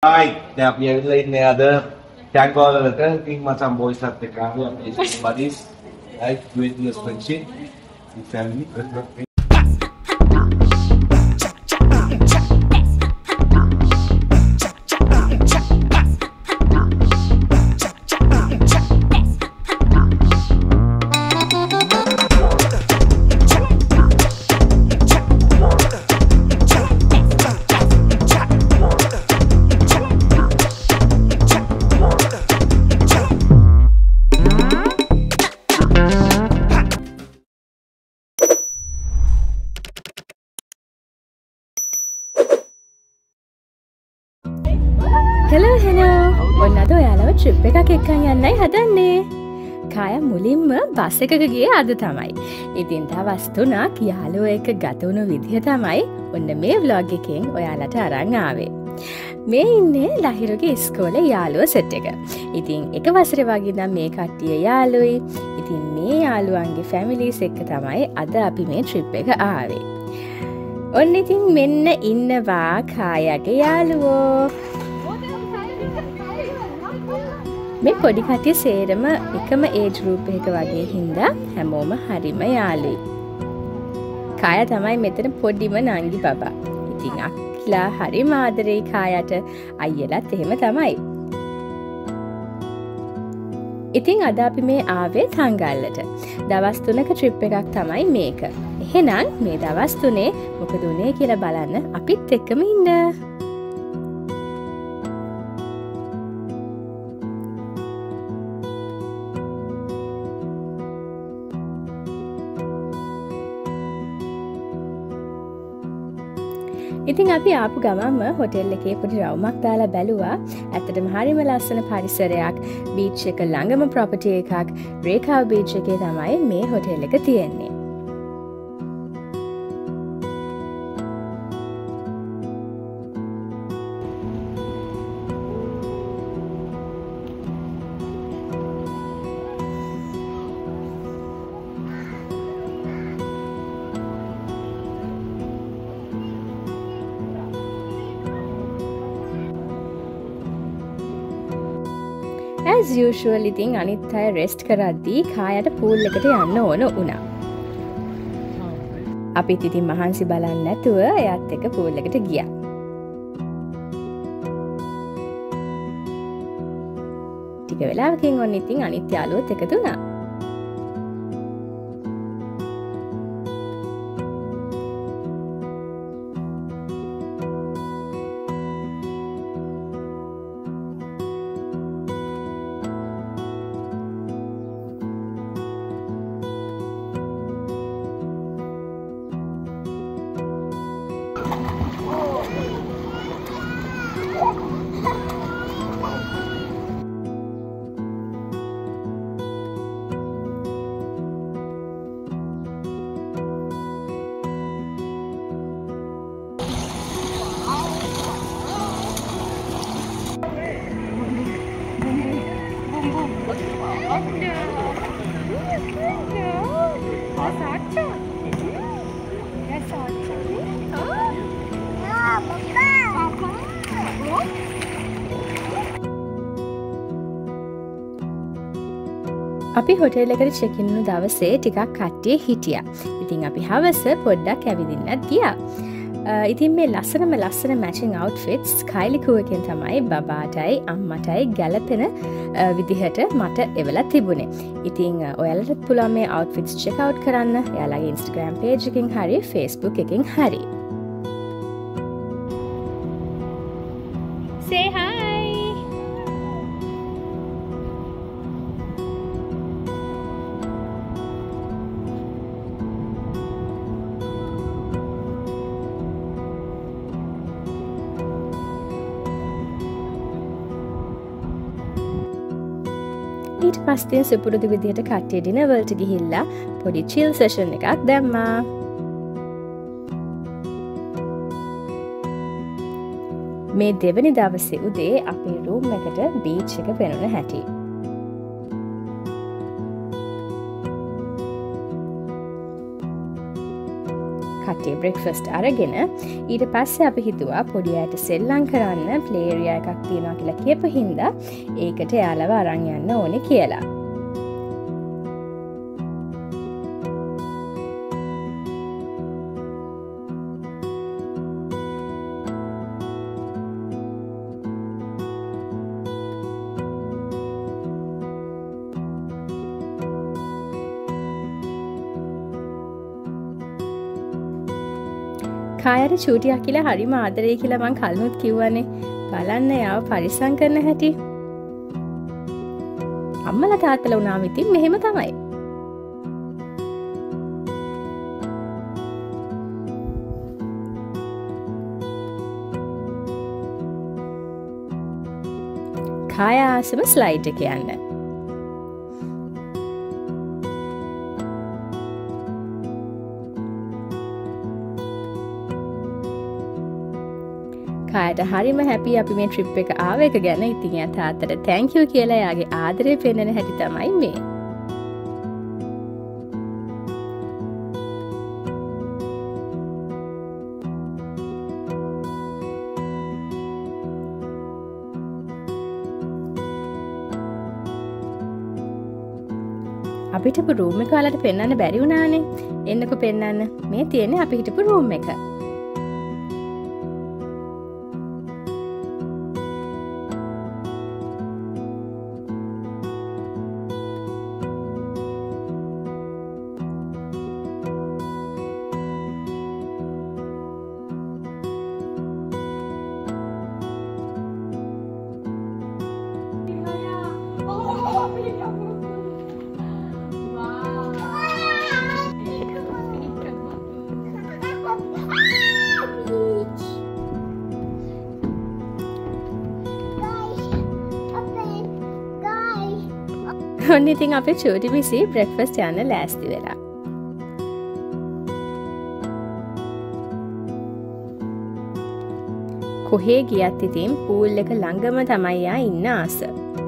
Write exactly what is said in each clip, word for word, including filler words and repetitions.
Hi, දැන් අපි ඇවිල්ලා ඉන්නේ අද ටැග් වලට ඉතින් මම සම් බොයිස් එකත් එක්ක ආවේ අපි buddies like twenty years friendship with family. Hello hello ඔන්න අද ඔයාලව ට්‍රිප් එකක් එක්කන් යන්නයි හදන්නේ. කායා මුලින්ම බස් එකක ගියේ අද තමයි. ඉතින් දවස් තුනක් යාළුවෝ එක්ක ගත වුණු විදිහ තමයි ඔන්න මේ vlog එකෙන් ඔයාලට අරන් ආවේ. මේ ඉන්නේ ලහිරුගේ ඉස්කෝලේ යාළුවෝ සෙට් එක. ඉතින් එක වසරේ වගේ ඉඳන් මේ කට්ටිය යාළුවෝයි. ඉතින් මේ යාළුවන්ගේ ෆැමිලිස් එක්ක තමයි අද අපි මේ ට්‍රිප් එක ආවේ. ඔන්න ඉතින් මෙන්න ඉන්නවා කායාගේ යාළුවෝ. මේ පොඩි කට්ටිය සේරම එකම ඒජ් ගෲප් එකක වගේ හින්දා හැමෝම හරිම යාළුයි. කායා තමයි මෙතන පොඩිම නංගි බබා. ඉතින් අක්ලා හරිම ආදරෙයි කායාට, අයියලාත් එහෙම තමයි. ඉතින් අද අපි මේ ආවේ තංගල්ලට. දවස් තුනක ට්‍රිප් එකක් තමයි මේක. එහෙනම් මේ දවස් තුනේ මොකද උනේ කියලා බලන්න අපිත් එක්කම ඉන්න. ඉතින් අපි ආපු ගමන්ම හොටෙල් එකේ පොඩි රවුමක් දාලා බැලුවා. ඇත්තටම හරිම ලස්සන පරිසරයක්, බීච් එක ළඟම ප්‍රොපර්ටි එකක්, රේඛාව බීච් එකේ තමයි මේ හොටෙල් එක තියෙන්නේ. As usual ඉතින් අනිත් අය රෙස්ට් කරද්දී කායාට පූල් එකට යන්න ඕන වුණා. අපිත් ඉතින් මහන්සි බලන්න නැතුව එයාත් එක්ක පූල් එකට ගියා. ටික වෙලාවකින් ඔන්න ඉතින් අනිත් යාළුවොත් එකතු වුණා. අපි හොටෙල් එකට චෙක් ඉන් වුණු දවසේ ටිකක් කට්ටිය හිටියා. ඉතින් අපි හවස පොඩ්ඩක් ඇවිදින්නත් ගියා. ඉතින් මේ ලස්සනම ලස්සන මැචින් අවුට්ෆිට්ස් කයිලිකෝ එකෙන් තමයි බබාටයි අම්මටයි ගැලපෙන විදිහට මට එවලා තිබුණේ. ඉතින් ඔයාලටත් පුළුවන් මේ අවුට්ෆිට්ස් චෙක් අවුට් කරන්න. එයාලගේ Instagram page එකකින් හරි Facebook එකකින් හරි. Say hi. ඊට පස්සේ සුපුරුදු විදිහට කට්ටිය ඩිනර් වලට ගිහිල්ලා පොඩි චිල් සෙෂන් එකක් දැම්මා. මේ දෙවනි දවසේ උදේ අපේ රූම් එකට බීච් එක පෙනුන හැටි. කට්ටිය බ්‍රෙක්ෆාස්ට් අරගෙන ඊට පස්සේ අපි හිතුවා පොඩි අයට සෙල්ලම් කරන්න ප්ලේ ඒරියා එකක් තියෙනවා කියලා කියපු හින්දා ඒකට යාළුව අරන් යන්න ඕනේ කියලා. කායර චූටියක් කියලා හරිම ආදරේ කියලා මං කලිනුත් කිව්වනේ. බලන්න යාව පරිස්සම් කරන හැටි. අම්මලා තාත්තලා වුණාම ඉතින් මෙහෙම තමයි. කාය ආසම ස්ලයිඩ් එක යන්න. කායට හරිම හැපි අපි මේ ට්‍රිප් එක ආව එක ගැන. ඉතින් එයා තාත්තට තැන්ක් යූ කියලා එයාගේ ආදරේ පෙන්නන හැටි තමයි මේ. අපිට රූම් එක වලට පෙන්වන්න බැරි වුණානේ. එන්නකෝ පෙන්වන්න. මේ තියෙන්නේ අපි හිටපු රූම් එක. ඔන්න ඉතින් අපේ චූටි මිසි බ්‍රෙක්ෆාස්ට් යන්න ලෑස්ති වෙලා. කොහේ ගියත් ඉතින් පූල් එක ළඟම තමයි යා ඉන්න ආස.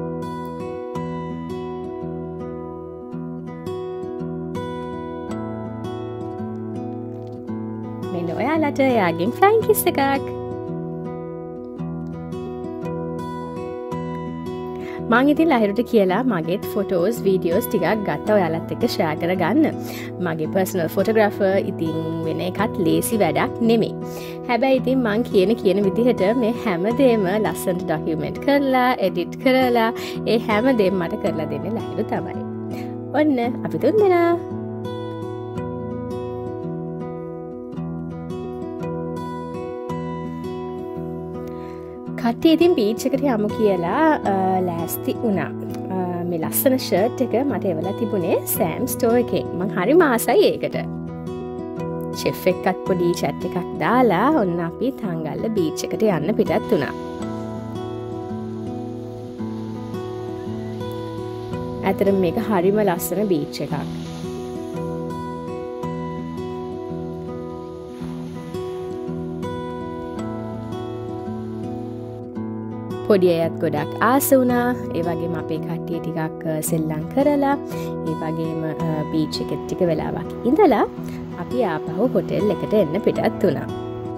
මෙන්න ඔයාලට යාගෙන් ෆ්ලයින් කිස් එකක්. මං ඉතින් ලහිරුට කියලා මගේත් ෆොටෝස් වීඩියෝස් ටිකක් ගත්තා ඔයාලත් එක්ක ෂෙයා කරගන්න. මගේ පර්සනල් ෆොටෝග්‍රාෆර් ඉතින් වෙන එකත් ලේසි වැඩක් නෙමෙයි. හැබැයි ඉතින් මං කියන කියන විදිහට මේ හැමදේම ලස්සනට ඩොකියුමන්ට් කරලා එඩිට් කරලා ඒ හැමදේම මට කරලා දෙන්නේ ලහිරු තමයි. ඔන්න අපි තුන් දෙනා කට්ටිය ඉතින් බීච් එකට යමු කියලා ලෑස්ති වුණා. මේ ලස්සන ෂර්ට් එක මට එවලා තිබුණේ සෑම් ස්ටෝර් එකෙන්. මං හරිම ආසයි ඒකට. ෂෙෆ් එක්කත් පොඩි චැට් එකක් දාලා ඔන්න අපි තංගල්ල බීච් එකට යන්න පිටත් වුණා. ඇත්තටම මේක හරිම ලස්සන බීච් එකක්. පොඩි අයත් ගොඩක් ආස වුණා. ඒ වගේම අපේ කට්ටිය ටිකක් සෙල්ලම් කරලා ඒ වගේම බීච් එකේ ටික වෙලාවක් ඉඳලා අපි ආපහු හොටෙල් එකට එන්න පිටත් වුණා.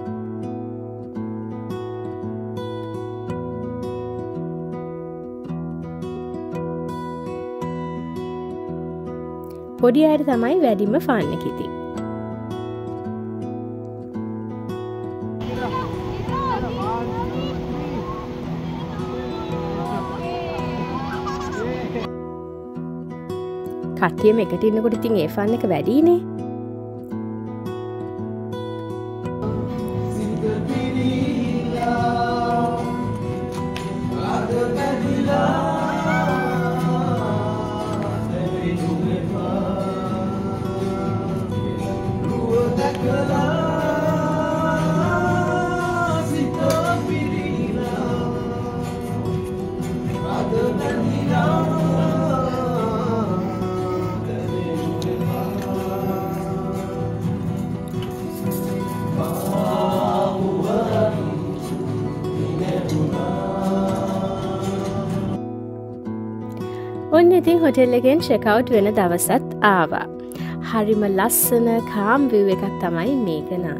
පොඩි අයට තමයි වැඩිම ෆන් එක ඉතින්. කට්ටියම එකට ඉන්නකොට ඉතින් ඒ ෆන් එක වැඩිනේ. ඔන්න ඉතින් හොටෙල් එකෙන් චෙක් අවුට් වෙන දවසත් ආවා. හරිම ලස්සන කාම් view එකක් තමයි මේක නම්.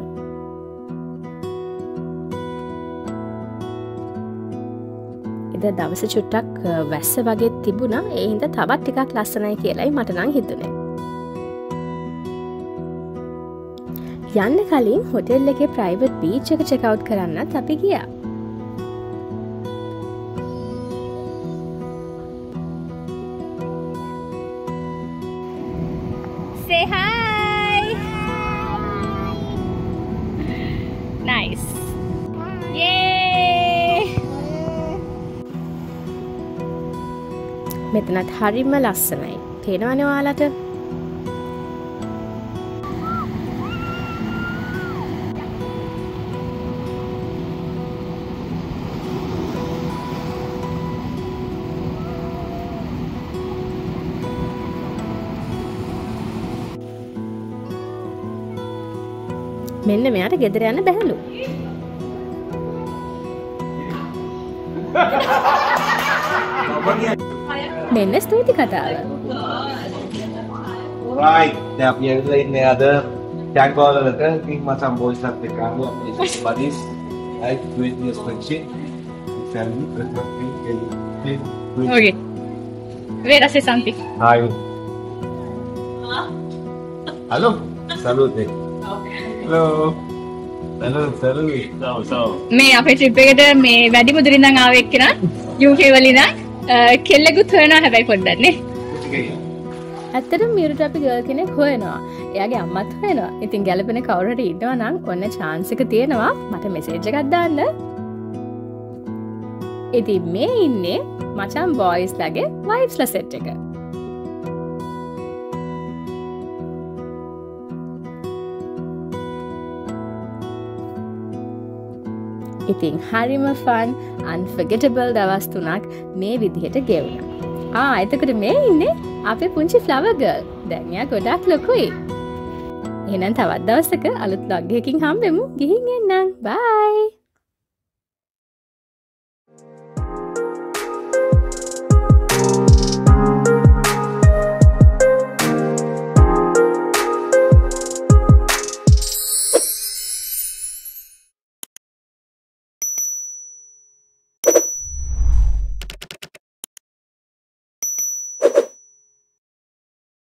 එද දවස චුට්ටක් වැස්ස වගේ තිබුණා. ඒ හින්දා තවත් ටිකක් ලස්සනයි කියලායි මට නම් හිතුනේ. යන්න කලින් හොටෙල් එකේ ප්‍රයිවට් බීච් එක චෙක් අවුට් කරන්නත් අපි ගියා. Say hi. Nice. Yay. මෙතනත් හරිම ලස්සනයි. පේනවනේ ඔයාලට? මෙන්න මෙයාට ගෙදර යන්න බැහැලු. මෙන්න ස්තුති කතාව. Right. දැන් අපි ඇවිල්ලා ඉන්නේ අද ටැංගෝල වලට කිං මචන් බොයිස් එකත් එක්ක ආවා. අපේ buddies like twenty years friendship. Family friendship. Okay. Wait, I say something. Hi. Hello. Salute. Hello. Hello, salute. So, so. මේ අපේ ට්‍රිප් එකට මේ වැඩිම දුරින් ඉඳන් ආව එක්කෙනා U K වල ඉඳන් කෙල්ලෙකුත් හොයනවා හැබැයි පොඩ්ඩක් නේ. ඇත්තටම මිරුට අපි ගර්ල් කෙනෙක් හොයනවා. එයාගේ අම්මත් හොයනවා. ඉතින් ගැලපෙන කවුරු හරි ඉන්නවා නම් ඔන්න chance එක තියෙනවා මට message එකක් දාන්න. ඉතින් මේ ඉන්නේ මචං boys ලගේ vibes ලා set එක. ඉතින් හරිම fun unforgettable දවස් තුනක් මේ විදිහට ගෙවුණා. ආ එතකොට මේ ඉන්නේ අපේ පුංචි flower girl. දැන් එයා ගොඩක් ලොකුයි. එහෙනම් තවත් දවසක අලුත් vlog එකකින් හම්බෙමු. ගිහින් එන්නම්. bye.